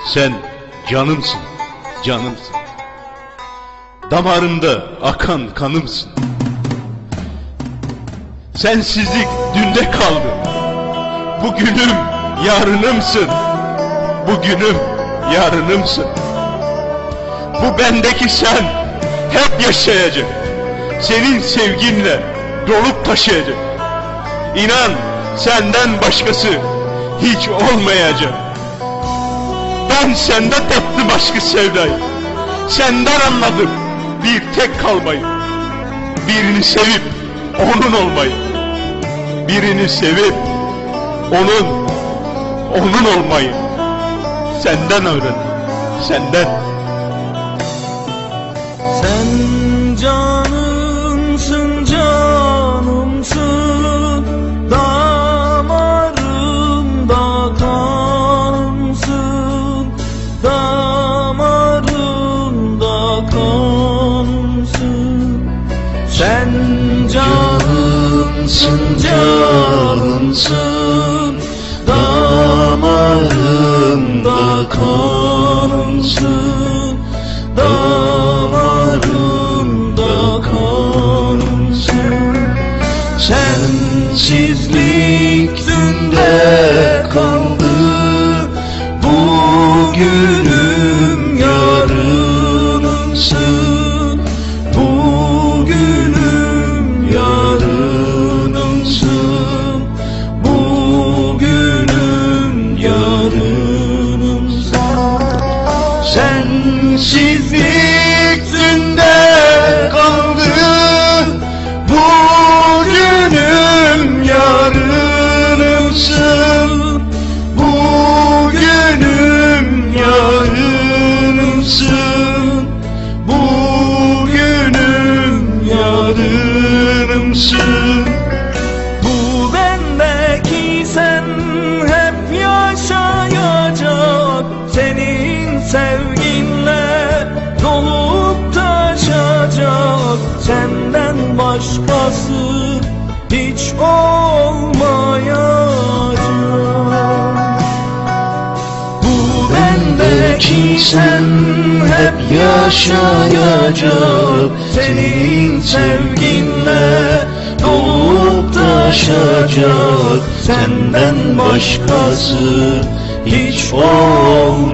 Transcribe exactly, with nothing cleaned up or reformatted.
Sen canımsın, canımsın. Damarımda akan kanımsın. Sensizlik dünde kaldı. Bugünüm yarınımsın. Bugünüm yarınımsın. Bu bendeki sen hep yaşayacak. Senin sevginle dolup taşıyacak. İnan, senden başkası hiç olmayacak. Ben sende tattım aşkı sevdayı. Senden anladım bir tek kalmayı. Birini sevip onun olmayı. Birini sevip onun, onun olmayı. Senden öğrendim, senden. Sen canımsın, canımsın, damarımda kanımsın, damarımda kanımsın. Sen canımsın, canımsın, damarımda kanımsın, damarımda kanımsın. Sensizlik dünde kaldı, bugünüm yarınımsın, bugünüm yarınımsın, bugünüm yarınımsın. Sensizlik dünde kaldı, bugünüm yarınımsın, bugünüm yarınımsın, bugünüm yarınımsın. Bu bendeki sen hep yaşayacak, senin sevginle dolup taşacak. Senden başkası hiç olmayacak. Bu bendeki sen hep yaşayacak, senin sevginle dolup taşacak. Senden başkası hiç olmayacak.